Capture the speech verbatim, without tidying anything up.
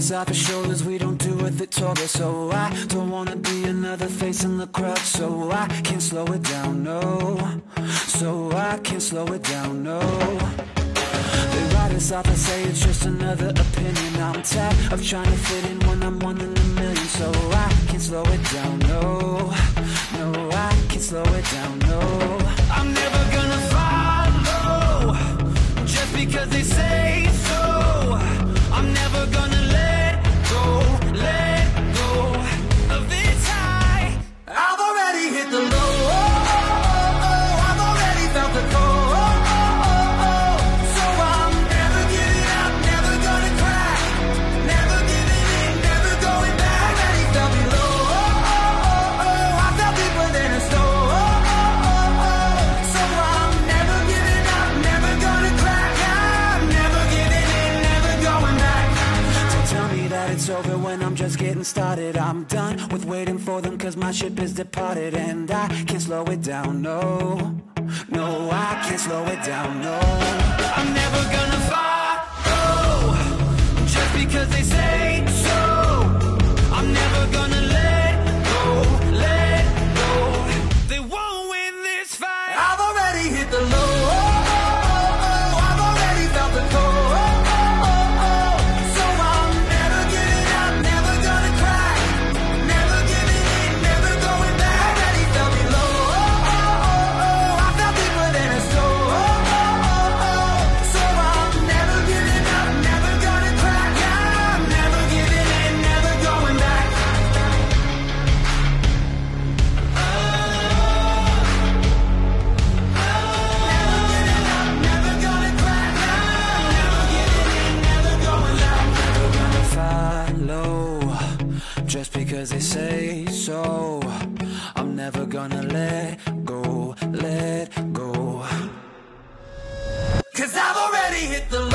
us off our shoulders, we don't do it Victoria. So I don't wanna be another face in the crowd. So I can't slow it down, no. So I can't slow it down, no. They write us off and say it's just another opinion. I'm tired of trying to fit in when I'm one in a million. So I can't slow it down, no. No, I can't slow it down, no. I'm never gonna follow just because they say so. I'm never gonna let go, let go of this high. I've already hit the low. I've already felt the cold. So I'm never giving up, never gonna crack, never giving in, never going back. Already felt below. I felt deeper than a stone. So I'm never giving up, never gonna crack. I'm never giving in, never going back. Don't tell me that it's over when I'm just getting started. I'm done with waiting for them cause my ship is departed. And I can't slow it down, no. No, I can't slow it down, no. I'm never gonna follow just because they say so. I'm never gonna let go, let go. They won't win this fight. I've already hit the low. I've already felt the cold. So I'm never giving up, never gonna crack, never giving in, never going back. Already felt below. I felt deeper than a stone. So I'm never giving up, never gonna crack. I'm never giving in, never going back. Never gonna crack. Never giving in, never going back. Never gonna follow just because they say so. I'm never gonna let go, let go. Cause I've already hit the